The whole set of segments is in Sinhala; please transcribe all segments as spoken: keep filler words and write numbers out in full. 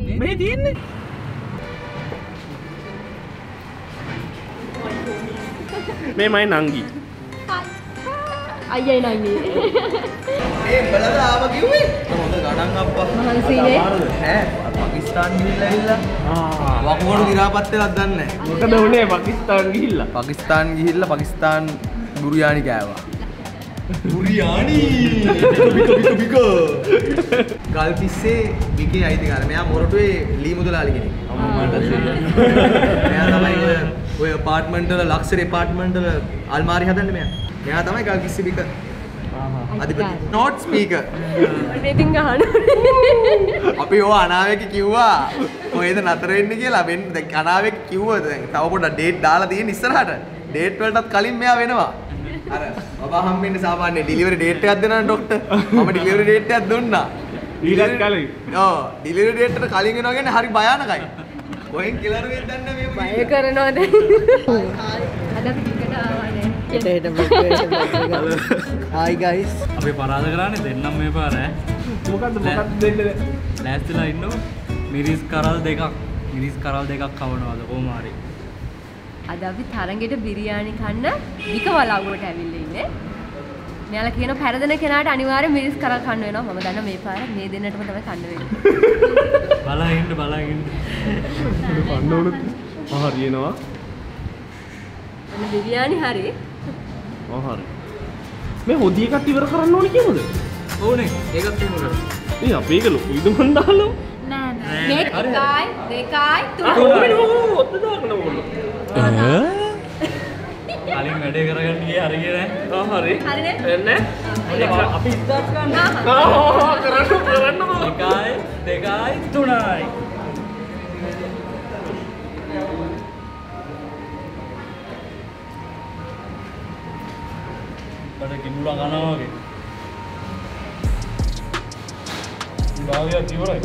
මේ තියෙන්නේ. මේ මයි නංගි. අයියයි නංගි. මේ බලද ආව කිව්වේ? හොඳ ගණන් අප්පා. මහන්සිනේ. ඈ පාකිස්තාන් ගිහිල්ලා ඇවිල්ලා. ආ වකුගඩු දිරාපත් වෙලක් දන්නේ නැහැ. මොකද උනේ පාකිස්තාන් ගිහිල්ලා? පාකිස්තාන් ගිහිල්ලා පාකිස්තාන් බුරියානි කෑවා. බුරියානි. බික බික බික. ගල්කිස්සේ බිකේ අයිතිකාර. මෙයා මොරටුවේ ලී මුදලාලි කෙනෙක්. අම්මට මෙයා තමයි ඔය ඔය අපාර්ට්මන්ට් වල ලක්ෂරි අපාර්ට්මන්ට් වල අල්මාරි හදන්නේ මෙයා. මෙයා තමයි ගල්කිස්සේ බික. අධිපති නෝට් ස්පීකර්. ඉතින් ගහන. අපි ඔය අනාවේක කිව්වා කොහෙද නතර වෙන්නේ කියලා. වෙන්න දැන් අනාවේක කිව්වා දැන් තව පොඩ්ඩක් ඩේට් දාලා තියෙන ඉස්සරහට. ඩේට් වලටත් කලින් මෙයා වෙනවා. අර බබා හම්බෙන්නේ සාමාන්‍ය ඩිලිවරි ඩේට් එකක් දෙනවා ડોක්ටර්. මම ඩිලිවරි ඩේට් එකක් දුන්නා. ඊටත් කලින්. ඔව් ඩිලිවරි ඩේට් එකට කලින් වෙනවා කියන්නේ හරි භයානකයි. කොහෙන් කිලර් වෙද්ද දන්නේ මේ බය කරනවද? අද අපි ටිකට ආවනේ. Hi guys. අපි පරාද කරන්නේ දෙන්නම් මේ පාර ඈ. මොකද්ද මොකද්ද දෙන්නේ? ලෑස්තිලා ඉන්නෝ මිරිස් කරල් දෙකක්. මිරිස් කරල් දෙකක් කවනවාද කොහොම හරි. අද අපි තරගෙට බිරියානි කන්න වික වලාගුවට ඇවිල්ලා ඉන්නේ. මෙයාලා කියන පෙරදෙන කෙනාට අනිවාර්යෙන් මිරිස් කරල් කන්න වෙනවා. මම දන්නා මේ පාර මේ දෙන්නටම තමයි කන්න වෙන්නේ. බලන් ඉන්න බලන් ඉන්න. කන්න ඕනද? ආ හරියනවා. අන්න බිරියානි හරි. ආ හරි. මේ හොදි එකක් ඉවර කරන්න ඕනේ කියමුද? ඕනේ. ඒකත් එහෙම කරමු. ඒ අපේ එක ලොකුයිද මන් දාලා? නෑ නෑ. මේ එකයි දෙකයි තුනයි. ඔත්ත දාන්න ඕන. කලින් වැඩේ කරගන්න ගියේ හරිය නෑ. ආ හරි. හරිනේ? එන්නේ. අපි ස්ටාර්ට් ගන්න. ආ කරන්න කරන්න. එකයි දෙකයි තුනයි. බඩ කිඹුලා කනවා වගේ. භාවියක් ඉවරයි.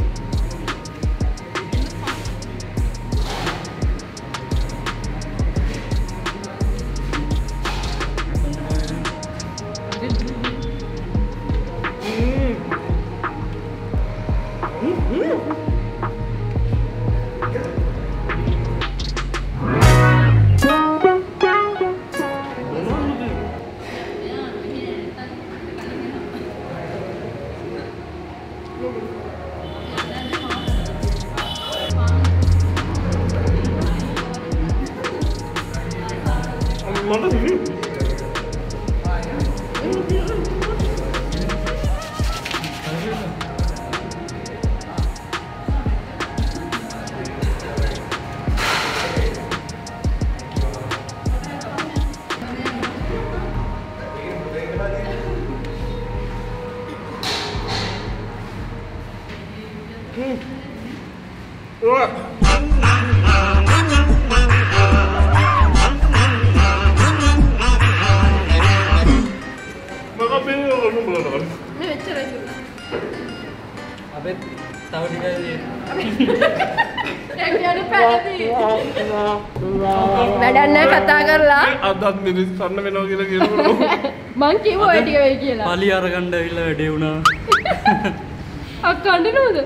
වැඩන්න කතා කරලා අදත් මිරිස් කන්න වෙනවා කියලා කියනවා. මං කිව්වා ඒ ටික වෙයි කියලා. පලි අරගන්න ඇවිල්ලා වැඩේ වුණා. අක්කන්න නෝද?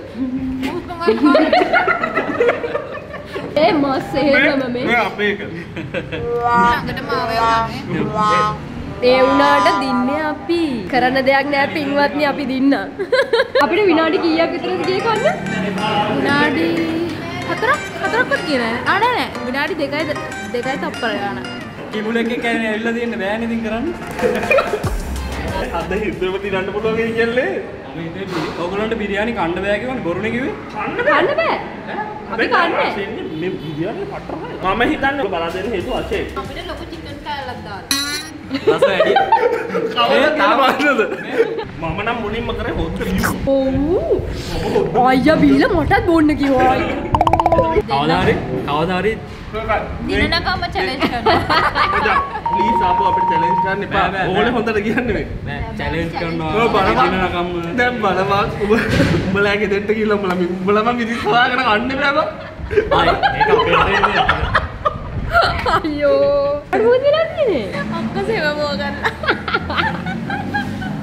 ඒ මස් එහෙමම මේ. මේ අපේ එක. ළඟටම ආවේ ඒ වුණාට දින්නේ අපි. කරන්න දෙයක් නෑ පින්වත්නි අපි දින්න. අපිට විනාඩි කීයක් විතරද ගියේ කන්න? විනාඩි හතරක් හතරක්වත් ගියේ නෑ. ආ නෑ නෑ විනාඩි දෙකයි දෙකයි තප්පර ගන්න. කිඹුලෙක් එක්ක ඇවිල්ලා තියෙන්න බෑනේ ඉතින් කරන්නේ. අද හිතෙම තිරන්න පුළුවන් වෙයි කියන්නේ. අපි හිතේ ඔයගොල්ලන්ට බිරියානි කන්න බෑ කියවනේ බොරුනේ කිව්වේ. කන්න බෑ. අපි කන්නේ. මේ බිරියානි පටරයි. මම හිතන්නේ බලා දෙන්න හේතුව අචේ. අපිට ලොකු චිකන් කෑල්ලක් දාන්න. රස වැඩි. කවදාද බලන්නද? මම නම් මුලින්ම කරේ හොත්. ඔව්. අයියා බීලා මටත් බොන්න කිව්වා. කවදා හරි කවදා හරි දිනනකම චැලෙන්ජ් කරනවා. ප්ලීස් ආපහු අපිට චැලෙන්ජ් කරන්න එපා. ඕනේ හොඳට කියන්න මේ. නෑ චැලෙන්ජ් කරනවා. ඔව් බලපන්. දිනනකම් දැන් බලපන්. උඹ උඹලාගේ දෙන්න කියලා උඹලා උඹලා මම මිරිස් හොයාගෙන කන්න බෑ බං. ආයි ඒක අපේ රටේ අයියෝ. අරුමුද නන්නේ? අක්ක සේවමෝ ගන්න.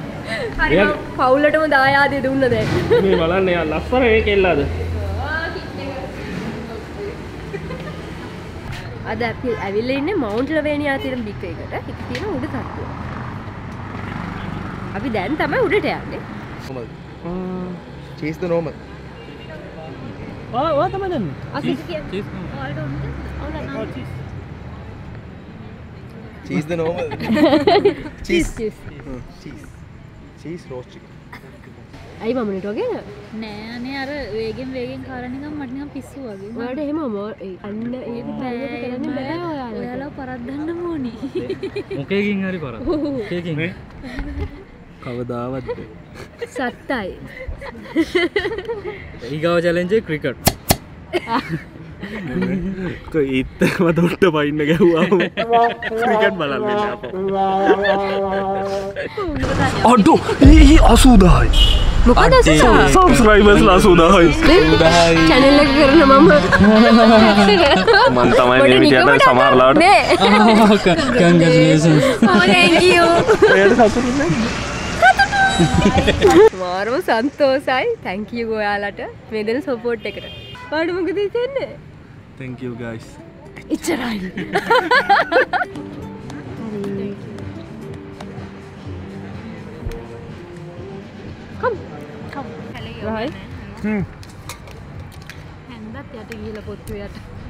හරි මම පවුලටම දායාදේ දුන්න දැන්. මේ බලන්න යා ලස්සන මේ කෙල්ලාද? අද අපි ඇවිල්ලා ඉන්නේ මවුන්ට් ලවේනියා තියෙන බික් එකට. ඒක තියෙන උඩ තට්ටුව. අපි දැන් තමයි උඩට යන්නේ. normal. Cheese the normal. ඔය ඔය තමයි දැන්. අපි කියන්නේ. චීස් ඔයාලට ඕනද? ඔයාලා cheese. Cheese the normal. Cheese cheese. Cheese. Cheese roast chicken. අයි මමනට වගේ නෑ අනේ අර වේගෙන් වේගෙන් කාලා නිකන් මට නිකන් පිස්සු වගේ. ඔයාලට එහෙම අන්න ඒක පැයකට කරන්න බෑ ඔයාලට. ඔයාලා පරද්දන්න ඕනි. මොකේකින් හරි පරක්. මොකේකින්? කවදාවත් සත්තයි. ඊගාව චැලෙන්ජ් එක ක්‍රිකට්. ඉත්තම දොට්ට පයින්න ගැහ්වාම ක්‍රිකට් බලන්න අඩෝ ඒ අසූදායි මොකද සබ්ස්ක්‍රයිබර්ස්ලා අසූදායි channel එක කරන මම මන් තමයි මේ විදියට සමහරලාට කංග්‍රැචුලේෂන්ස්. oh thank you ඒකට සතුටු නෑ මාරම සන්තෝසයි thank you ඔයාලට මේ දෙන support එකට. ඔයාලට මොකද හිතෙන්නේ? thank you guys ඉච්චරයි. Come. Come. Right. හ්ම් හැන්දත් යට ගිහලා පොත්තු යට.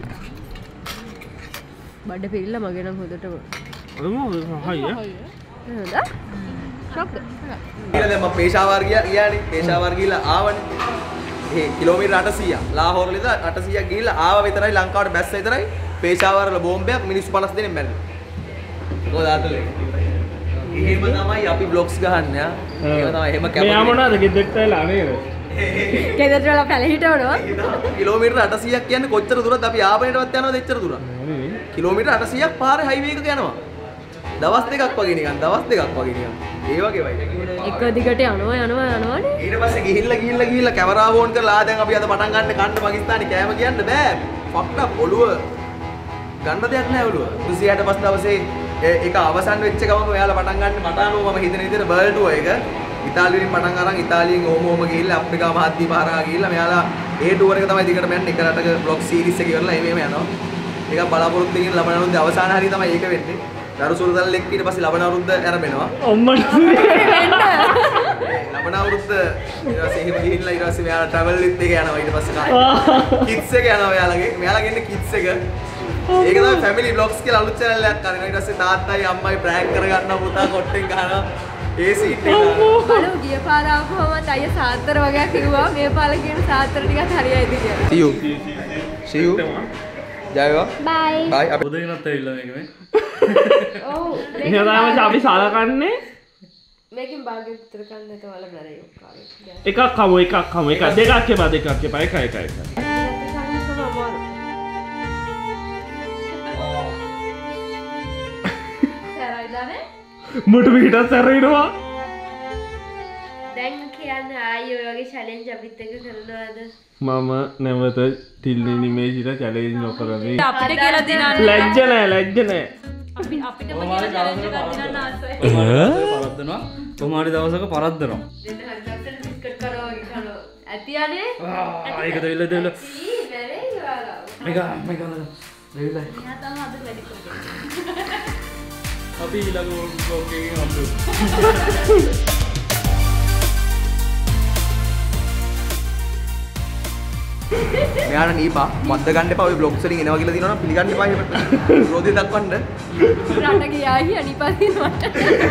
බඩ පිරিলা මගේ නම් හොදටම. හයි නේද? ෂොක්ද? ඊළඟ දැන් මම පේශාවර ගියා ගියානේ. පේශාවර ගිහලා ආවනේ. ඒ කිලෝමීටර් අටසීයක්. ලාහෝර වල ඉඳලා අටසීයක් ගිහිල්ලා ආව විතරයි ලංකාවට බැස්ස විතරයි. පේශාවර වල බෝම්බයක් මිනිස්සු පනස් දෙනෙක් මැරෙනවා. මොකද අතලේ. එහෙම තමයි අපි බ්ලොග්ස් ගහන්නේ ආ. එහෙම තමයි එහෙම කැප. මෙයා මොනවද ගෙදරට වෙලා නේද? ගෙදරට වල පැල හිටවනවා. කිලෝමීටර් අටසීයක් කියන්නේ කොච්චර දුරද අපි ආපනේටවත් යනවද එච්චර දුර? කිලෝමීටර් අටසීයක් පාරේ හයිවේ එකක යනවා. දවස් දෙකක් වගේ නිකන් දවස් දෙකක් වගේ නිකන්. ඒ වගේ වයි. එක දිගට යනවා යනවා යනවානේ. ඊට පස්සේ ගිහිල්ලා ගිහිල්ලා ගිහිල්ලා කැමරාව ඕන් කරලා ආ දැන් අපි අද පටන් ගන්න කන්න පාකිස්තානි කෑම කියන්න බෑ. ෆක්ට් අප් ඔළුව ගන්න දෙයක් නෑ ඔළුව. කුසියට පස්සේ දවසේ ඒක අවසන් වෙච්ච ගමන් ඔයාලා පටන් ගන්න මට අනුව මම හිතන විදිහට බර්ඩුව එක ඉතාලියෙන් පටන් අරන් ඉතාලියෙන් ඕම ඕම ගිහිල්ලා අප්‍රිකා මහද්වීප හරහා ගිහිල්ලා මෙයාලා ඒ ටුවර් එක තමයි දිගටම යන්නේ. එක රටක බ්ලොග් සීරීස් එක ඉවරලා එමෙම යනවා. ඒක බලාපොරොත්තු වෙන ලබන අවුරුද්දේ අවසාන හරිය තමයි ඒක වෙන්නේ. දරු සුරුදල් එක්ක ඊට පස්සේ ලබන අවුරුද්ද ආරම්භනවා. අම්මට ලබන අවුරුද්ද ඊට පස්සේ එහෙම ගිහිල්ලා ඊට පස්සේ මෙයාලා ට්‍රැවල් විත් එක යනවා. ඊට පස්සේ කිඩ්ස් එක යනවා මෙයාලගේ. මෙයාලගේ ඉන්නේ කිඩ්ස් එක. ඒක තමයි ෆැමිලි බ්ලොග්ස් කියලා අලුත් channel එකක් කරනවා. ඊට පස්සේ තාත්තයි අම්මයි ප්‍රෑන්ක් කරගන්නවා පුතා කොට්ටෙන් ගහනවා. ඒ සීට් එක. බලමු ගිය පාර ආවම අයියා සාත්තර වගේ කිව්වා මේ පාර කියන සාත්තර ටිකත් හරියයිද කියලා. See you. See you. ජයවා. බයි. බයි. අපි උදේනත් ඇවිල්ලා මේක මේ. ඔව්. එහෙනම් අපි සලකන්නේ මේකෙන් භාගයක් විතර ගන්න නැතව වල බැරේ ඔක්කාවේ. එකක් කමු එකක් කමු එකක් දෙකක් එපා දෙකක් එපා එක එක එක. සරයිදානේ? මුට පිටත් සැරෙනවා. දැන් කියන්නේ ආයි ඔය වගේ challenge අපිත් එක්ක කරනවද? මම නැවත ටිල්ලි නිමේෂිට challenge නොකරමි. අපිට කියලා දිනන්න. ලැජ්ජ නැහැ ලැජ්ජ නැහැ. අපි අපිටම කියලා challenge එකක් දිනන්න ආසයි. පරද්දනවා. කොහොමාරි දවසක පරද්දනවා. දෙන්න හරි ලස්සන බිස්කට් කරනවා වගේ කරනවා. ඇතියනේ? ආ ඒක දෙවිල දෙවිල. ඊ බැරේ ඔයාලා. මේක මේක දෙවිල. එයා තමයි අද වැඩි කරන්නේ. අපි ඊළඟ vlog එකකින් හම්බෙමු. මෙයාට නීපා වද්ද ගන්න එපා. ඔය බ්ලොග්ස් වලින් එනවා කියලා දිනවනම් පිළිගන්න එපා එහෙම. විරෝධය දක්වන්න. රට ගියාහි අනිපදිනවට.